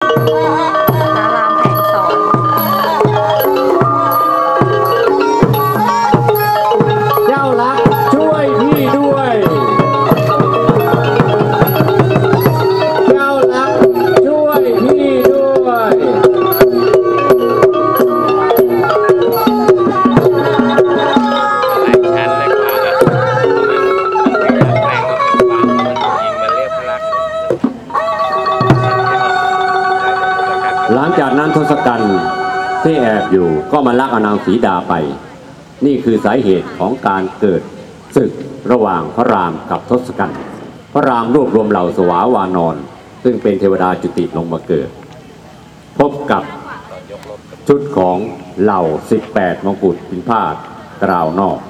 เจ้ารักช่วยพี่ด้วยเจ้ารักช่วยพี่ด้วยหลังจากนั้นทศกัณฐ์ที่แอบอยู่ก็มาลักเอานางสีดาไปนี่คือสาเหตุของการเกิดศึกระหว่างพระรามกับทศกัณฐ์พระรามรวบรวมเหล่าสวาวานอนซึ่งเป็นเทวดาจุติลงมาเกิดพบกับชุดของเหล่า18มงกุฎพิมพาทกราวนอก